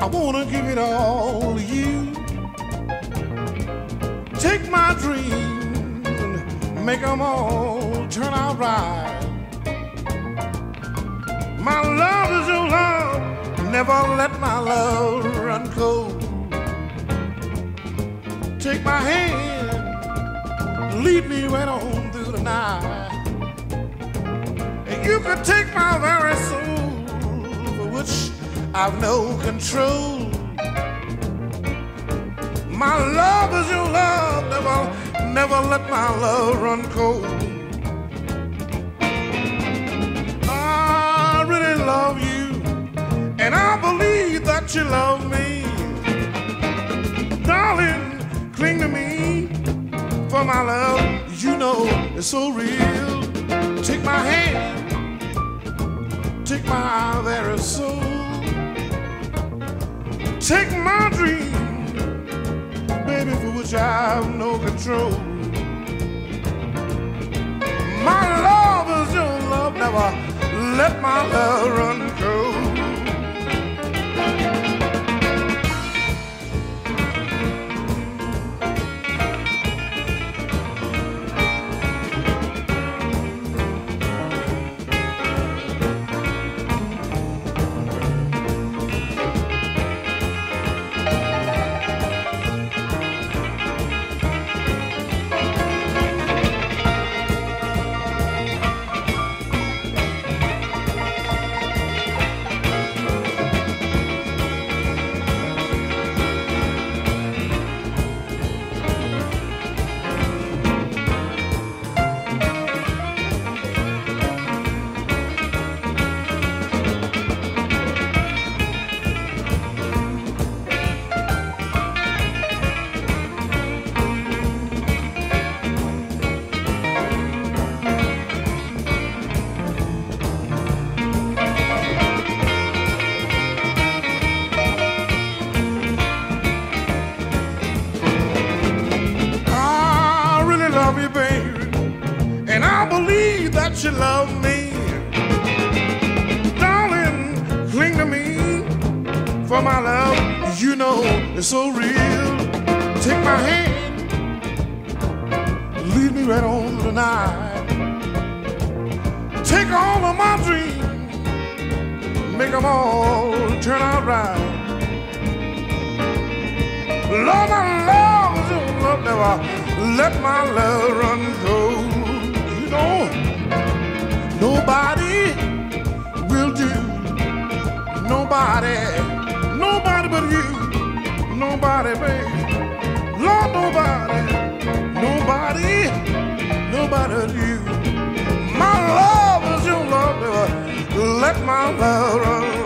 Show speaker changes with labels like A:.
A: wanna give it all to you. Take my dreams and make them all turn out right. My love is your love, never let my love run cold. Take my hand, lead me right on through the night. And you could take my very soul, for which I've no control. My love is your love, never let my love run cold. I really love you, and I believe that you love me. Darling, cling to me, for my love, you know it's so real. Take my hand, take my very soul. Take my dream, baby, for which I have no control. My love is your love, never let my love run cold. You love me, darling, cling to me, for my love, you know it's so real. Take my hand, lead me right on through the night. Take all of my dreams, make them all turn out right. Lord, my love is your love, never let my love run cold. You know, nobody will do, nobody but you, nobody, baby, Lord, nobody but you. My love is your love, never let my love run